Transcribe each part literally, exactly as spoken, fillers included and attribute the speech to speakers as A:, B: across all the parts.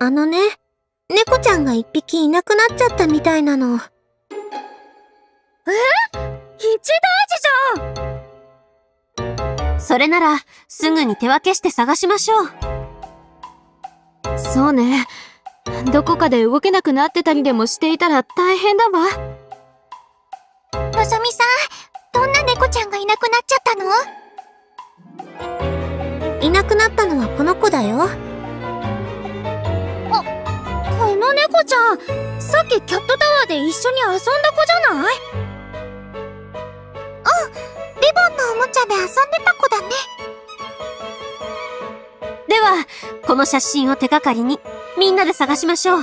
A: あのね、猫ちゃんが一匹いなくなっちゃったみたいなの。
B: え？一大事じゃん！
C: それなら、すぐに手分けして探しましょう。
B: そうね。どこかで動けなくなってたりでもしていたら大変だわ。
D: のぞみさん、どんな猫ちゃんがいなくなっちゃったの？
A: いなくなったのはこの子だよ。
B: あ、この猫ちゃん、さっきキャットタワーで一緒に遊んだ子じゃない？
D: うん、リボンのおもちゃで遊んでた子だね。
C: では、この写真を手がかりに、みんなで探しましょう。うん。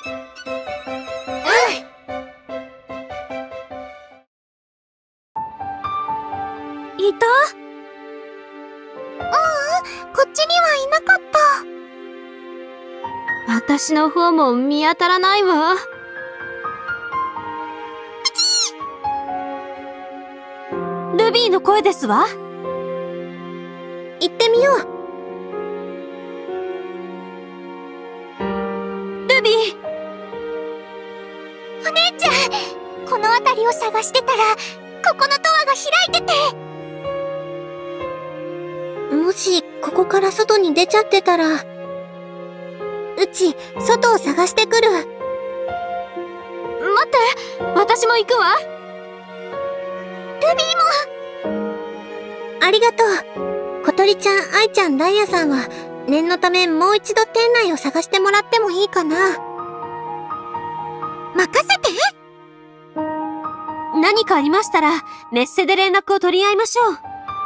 B: いた？
D: ううん、こっちにはいなかった。
B: 私の方も見当たらないわ。
C: ルビーの声ですわ。
A: 行ってみよう。
C: ルビー！
D: お姉ちゃん、この辺りを探してたら、ここのドアが開いてて。
A: もし、ここから外に出ちゃってたら、うち、外を探してくる。
B: 待って、私も行くわ。
D: ルビーも。
A: ありがとう。小鳥ちゃん、愛ちゃん、ダイヤさんは、念のためもう一度店内を探してもらってもいいかな。
D: 任せて。
C: 何かありましたら、メッセで連絡を取り合いましょう。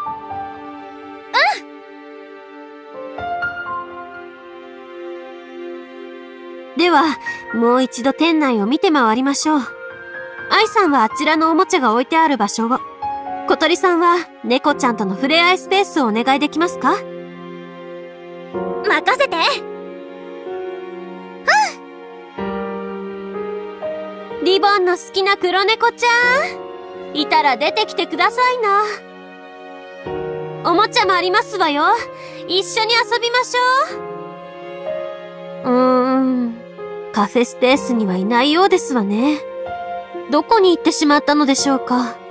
C: うん。では、もう一度店内を見て回りましょう。愛さんはあちらのおもちゃが置いてある場所を。小鳥さんは、猫ちゃんとの触れ合いスペースをお願いできますか？
B: 任せて。
C: うん。リボンの好きな黒猫ちゃん、いたら出てきてくださいな。おもちゃもありますわよ。一緒に遊びましょう。うーん。カフェスペースにはいないようですわね。どこに行ってしまったのでしょうか。